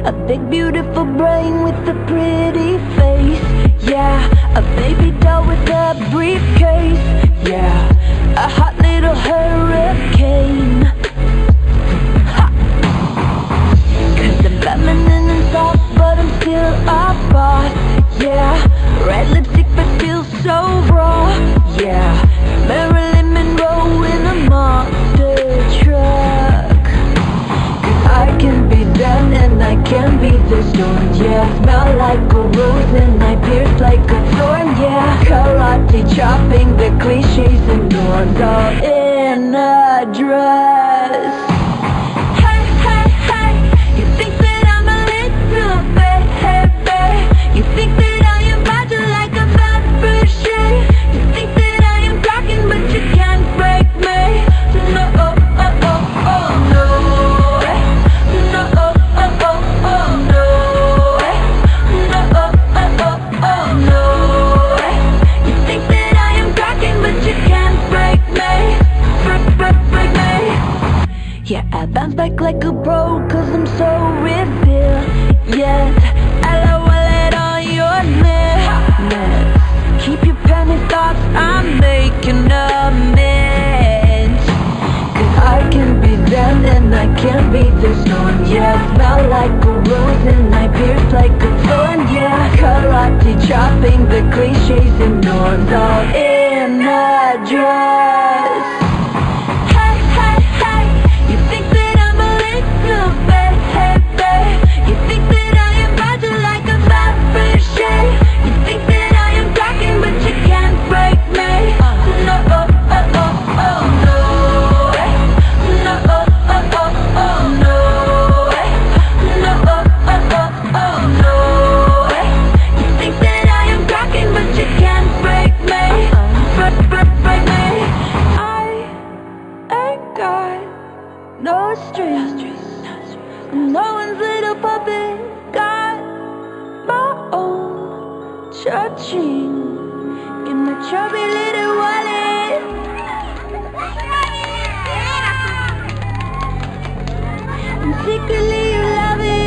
A big beautiful brain with a pretty face. Yeah, a baby doll with a briefcase. Yeah, a hot little hurricane. Ha! 'Cause I'm feminine and soft, but I'm still a boss. Yeah, red lipstick but feels so raw. Yeah, Marilyn Monroe in a monster truck. 'Cause I can be them and I can be the storm. Yeah, smell like a rose and I pierce like a thorn. Yeah, karate chopping the cliches and norms, all in a dress. Hey, hey, hey, you think that I'm a little baby? You think that I am fragile like a Fabergé? You think that I am talking but you can't break me? No, oh, oh, oh, oh, no. No, oh, oh, oh, oh, no. No, oh, oh, oh, oh, no. You think that I am talking but you can't break me? Break me. Yeah, I bounce back like a pro 'cause I'm so resilient. LOL it on your lips. Keep your penny thoughts, I'm making amends. 'Cause I can be them and I can be the storm. Yeah, smell like a rose and I pierce like a thorn. Yeah, karate chopping the cliches and norms, all in a dress. Hey, hey, hey, you think that I'm a little baby? You think that I am fragile like a Fabergé? You think that I am talking but you can't break me? No, oh, oh, oh, oh, no. No, oh, oh, oh, oh, no. No, oh, oh, oh, oh, no. You think that I am talking but you can't break me? Break me. I ain't got no strings. No one's little puppet. Got my own cha-ching in my chubby little wallet. And secretly you love it.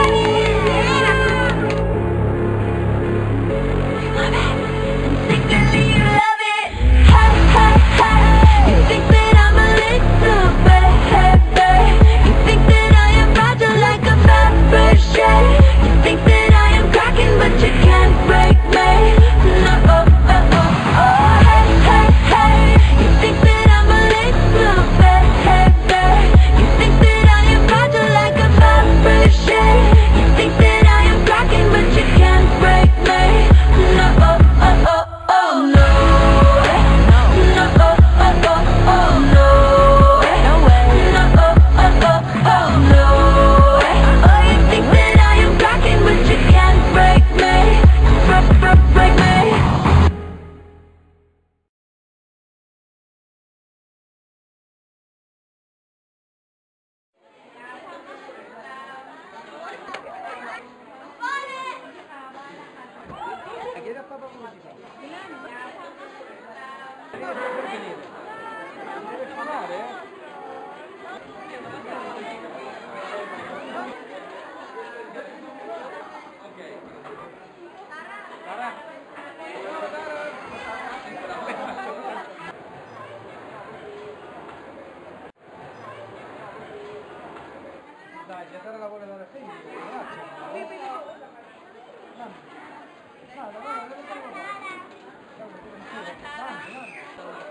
And secretly you love it. Hey, hey, hey, you think that I'm a little baby? You think that I am fragile like a Fabergé? You think that I am cracking but you can't break me? No, oh, oh, oh, oh, hey, hey, hey, you think that I'm a little baby? You think that I am fragile like a Fabergé? You think that I am cracking but you can't break me? No, oh, oh, oh, oh, no. No, oh, oh, oh, oh, no. No way. No, oh, oh, oh, oh, no. Oh, you think that I am cracking but you can't break me? Break me. Dai, giocare la vuole dare figli, grazie. No, no, no, no, no, no, no, no, no, no, no, no, no, no, no, no, no,